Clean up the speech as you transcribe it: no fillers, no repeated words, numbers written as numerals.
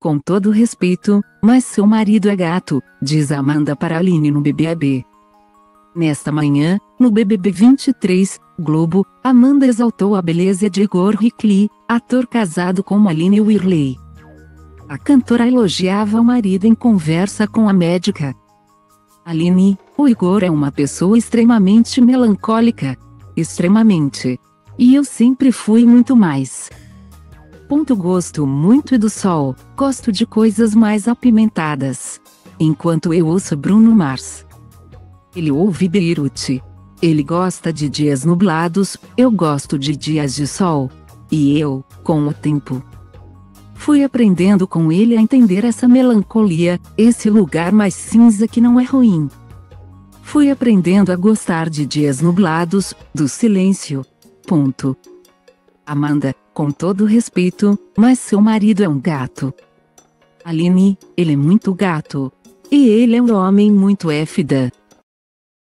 com todo respeito, mas seu marido é gato, diz Amanda para Aline no BBB. Nesta manhã, no BBB 23, Globo, Amanda exaltou a beleza de Igor Hickley, ator casado com Aline Whirley. A cantora elogiava o marido em conversa com a médica. Aline, o Igor é uma pessoa extremamente melancólica. Extremamente. E eu sempre fui muito mais. Gosto muito do sol, gosto de coisas mais apimentadas. Enquanto eu ouço Bruno Mars. Ele ouve Beirute. Ele gosta de dias nublados, eu gosto de dias de sol. E eu, com o tempo, fui aprendendo com ele a entender essa melancolia, esse lugar mais cinza que não é ruim. Fui aprendendo a gostar de dias nublados, do silêncio. Amanda, com todo respeito, mas seu marido é um gato. Aline, ele é muito gato. E ele é um homem muito FD.